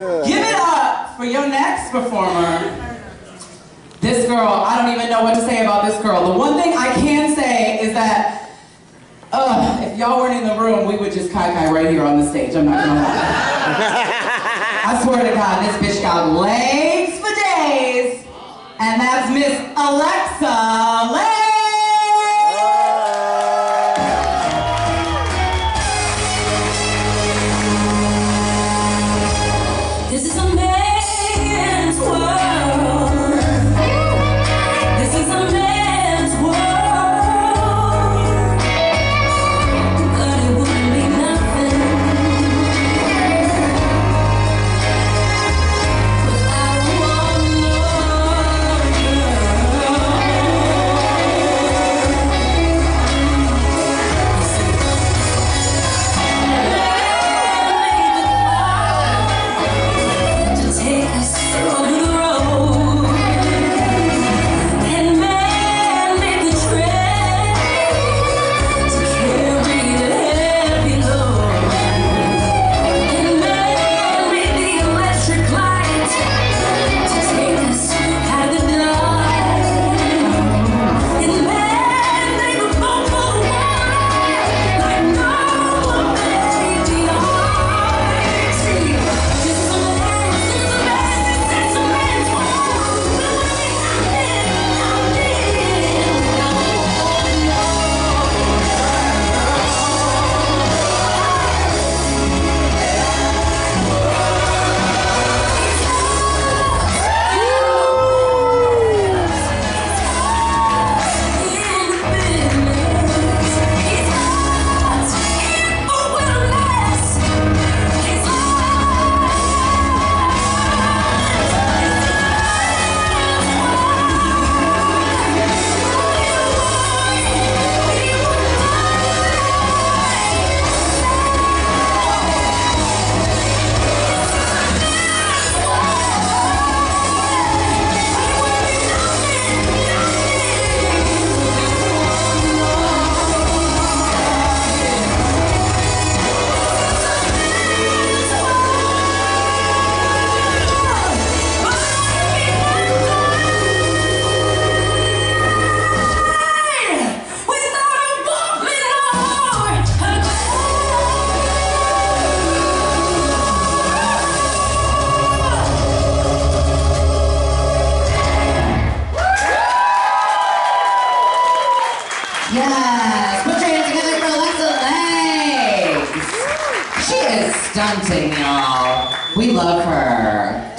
Give it up for your next performer. This girl, I don't even know what to say about this girl. The one thing I can say is that, if y'all weren't in the room, we would just kai-kai right here on the stage. I'm not gonna lie. I swear to God, this bitch got legs for days. And that's Miss Alexa Legs. This is a man's world. This is a man's world. But it wouldn't be nothing without one more girl. Take us over the road, and man made the train to carry the heavy load, and man made the electric light to take us out of the dark, and man made the boat for the water like no one made the heart. See, this is a Yes, put your hands together for Alexa Legs. She is stunting, y'all. We love her.